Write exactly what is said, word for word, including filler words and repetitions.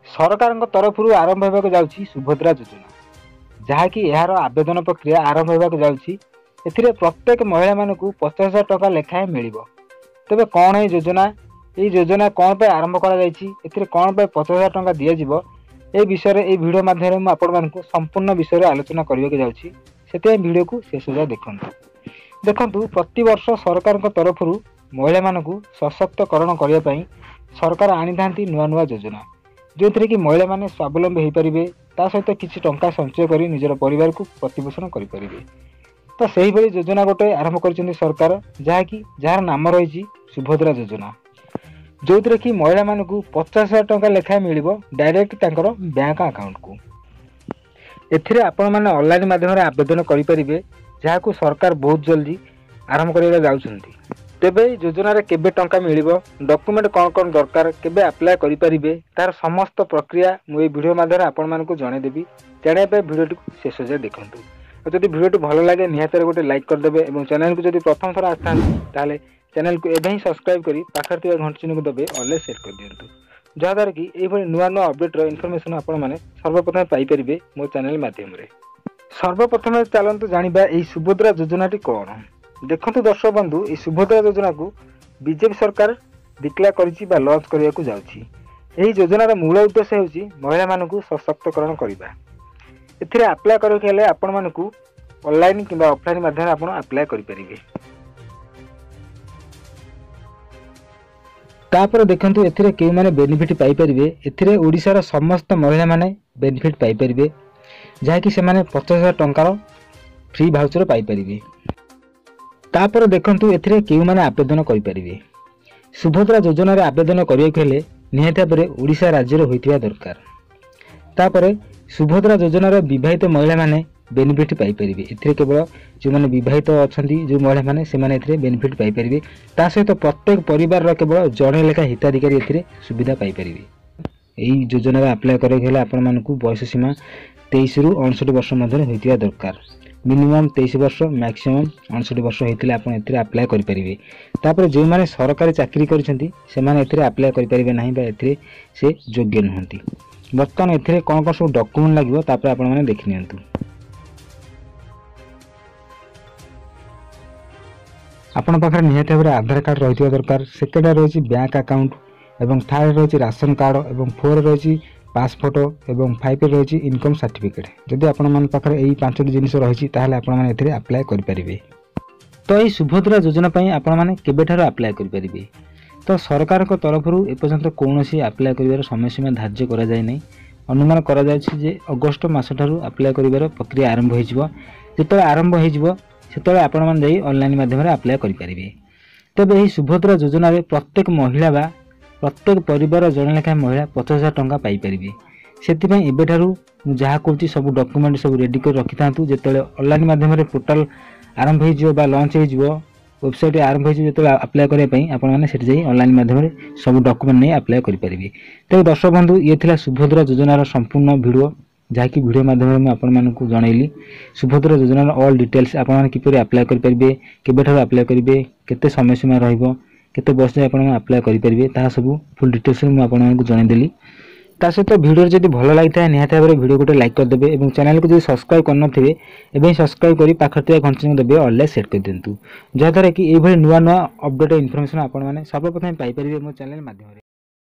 सरकार तरफ आरंभ होगा जाउछि सुभद्रा योजना, जहाँकि यार आवेदन प्रक्रिया आरंभ होगा जाउछि। एथिरे प्रत्येक महिला मानकु पचास हजार टका लेखाएं मिलिबो। तेबे कौन है योजना, ये योजना कौन पे आरंभ करा जायछि, एथिरे कौन पे पचास हजार टका दिया जिवो, ए विषय रे ए वीडियो माध्यम में आपण मानकु संपूर्ण विषय रे आलोचना करबे जाउछि। सेते वीडियो को शेष जाय देखंतु। देखंतु प्रति वर्ष सरकार तरफ महिला मानकु सशक्तकरण करने पई सरकार आनी थांती नुआ नुआ योजना, जो थी कि महिला माने स्वावलंबी हो पारे, ता सहित किसी टंका संचय कर निजर परिवार को प्रतिपोषण करें। तो सही भली योजना गोटे आरंभ कर सरकार, जहाँकि जार नाम रही सुभद्रा योजना, जो थी कि महिला मानकु पचास हजार टंका लेखाएं मिल डायरेक्ट तांकर बैंक अकाउंट को। एथिरे आपण माने ऑनलाइन माध्यम आवेदन करें, जहाँ सरकार बहुत जल्दी आरंभ करने जाउछंती। तेबे योजना रे केबे टंका मिलिबो, डॉक्यूमेंट कौन कौन दरकार, केबे अप्लाई करि परिबे, तार समस्त प्रक्रिया मु ए वीडियो माध्यम आपण मानकु जणे देबी। जाने पे वीडियो को शेष जाय देखंतु। और जदि वीडियो भल लगे निहात गोटे लाइक कर देबे एवं चैनल को जदि प्रथम थर आस्थान ताले चैनल को एबे ही सब्सक्राइब करी पाखर थिबा घंटी चिन्ह को दबे ऑल सेट कर दियंतु, जहाद्वारा कि एई भली नुआ नुआ अपडेट रो इन्फॉर्मेशन आपण माने सर्वप्रथम पाई परिबे मो चैनल माध्यम रे। सर्वप्रथम चलंतु जानिबा एई सुभद्रा योजनाटी कोन। देखंतु दर्शक बंधु, ये सुभद्रा योजना को बीजेपी सरकार डिक्लेयर करिछि बा लॉन्च करिया को जाउछि। एही योजनार मूल उद्देश्य हेउछि महिला मानकु सशक्तकरण करिबा। एथिरे अप्लाई करै केले आपण मानकु ऑनलाइन किबा ऑफलाइन माध्यम आपण अप्लाई करि परिबे। तापर देखंतु एथिरे केउ माने बेनिफिट पाई परिबे। एथिरे ओडिसा रा समस्त महिला माने बेनिफिट पाई परिबे, जहाँकि से माने पचास हजार टंकार फ्री भाउचर पाई परिबे। तापर देखंतु एथिरे केउ माने आवेदन करि परिबे। सुभद्रा योजना रे आवेदन करिया हेले निहाती भाबरे ओडिसा राज्य रे होइतिबा दरकार। तापर सुभद्रा योजना रे विवाहित महिला माने बेनिफिट पाई परिबे। एथिरे केवल जो माने विवाहित अछंती जो महिला माने से माने एथिरे बेनिफिट पाई परिबे। ता सहित प्रत्येक परिवार रो केवल जणे लेखा हिताधिकारी एथिरे सुविधा पाई परिबे। एही योजना रे अप्लाई करिया हेले आपण मानकु बयस सीमा तेईस रु उनसठ वर्ष मध्य होइतिबा दरकार। मिनिमम तेईस वर्ष मैक्सिमम उनसठ वर्ष होइतिले आपण एथिरे अप्लाई करि परिबे। तापर जे माने सरकारी चाकरी करिसेंती से माने एथिरे अप्लाई करि परिबे नाही बा एथिरे से योग्य नहंती। बर्तमान एथिरे कोन कोन सब डॉक्यूमेंट लागिवो तापर आपण माने देखि नियंतु। आपण पाखरे निहाती भाबरे आधार कार्ड रहितिबा दरकार। सेकेंड रहिछि बैंक अकाउंट एवं थर्ड रहिछि राशन कार्ड एवं फोर रहिछि पास फोटो एवं फाइव रही इनकम सर्टिफिकेट। जदि आपण मान पाखरे एई पांचटी जिनिस रही ताहले आपण माने एथिरे अप्लाई करि परिबे। तो एई सुभद्रा योजना पई आपण माने केबेठारो अप्लाई करि परिबे। तो सरकार को तरफरु ए पर्यंत कोनोसी अप्लाई करिवार समय सीमा धार्य करा जाय नै। अनुमान करा जायछि जे अगस्त मास ठारू अप्लाई करिवार प्रक्रिया आरंभ होई जिवो। जेतले आरंभ होई जिवो सेतले आपण मान जाई ऑनलाइन माध्यम रे अप्लाई करि परिबे। तबे एई सुभद्रा योजना रे प्रत्येक महिला बा प्रत्येक परिवार जन लेखा महिला पचास हजार टंका पाई परिबे। सेतिपई एबेठारू जहाँ कहूँ सब डॉक्यूमेंट सब रेडी कर रखि थांतु। जेतले ऑनलाइन माध्यम रे पोर्टल आरंभ होई जिवो बा लॉन्च होई जिवो, वेबसाइट आरंभ होई जिवो, जेतले अप्लाई करिया पई आपण माने सेठ जाई ऑनलाइन माध्यम रे सब डॉक्यूमेंट नै अप्लाई करि परिबे। तो दर्शक बंधु, ये थिला सुभद्रा योजनार संपूर्ण वीडियो, जहाँकि वीडियो माध्यम में आपण मानकु जणैली सुभद्रा योजनार ऑल डिटेल्स आपण माने किपरि अप्लाई करि परिबे, केबेठारू अप्लाई करिवे, केते समय सीमा रहिबो, केते वर्ष जाय आपण अप्लाई करि परिबे, ता सब फुल डिटेल्स में आपण मानकु जणै देली। ता सहित वीडियो जदि भल लगिथा निहाती भाबरे वीडियो गोटे लाइक कर देबे एवं चैनल को जदि सब्सक्राइब करन थिबे एबे सब्सक्राइब करी पाखर थिबा घंटी चिन्ह देबे ऑल सेट कर दियंतु, जहाद्वारा कि एई भली नुआ नुआ अपडेट इन्फॉर्मेशन आपण माने सर्वप्रथम पाई परिबे मो चैनल माध्यम रे।